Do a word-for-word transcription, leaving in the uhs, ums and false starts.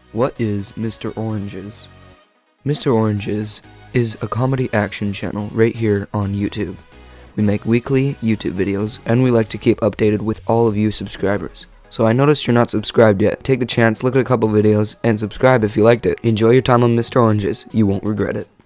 What is MrOrangizz? MrOrangizz is a comedy action channel right here on YouTube. We make weekly YouTube videos, and we like to keep updated with all of you subscribers. So I noticed you're not subscribed yet. Take the chance, look at a couple videos, and subscribe if you liked it. Enjoy your time on MrOrangizz. You won't regret it.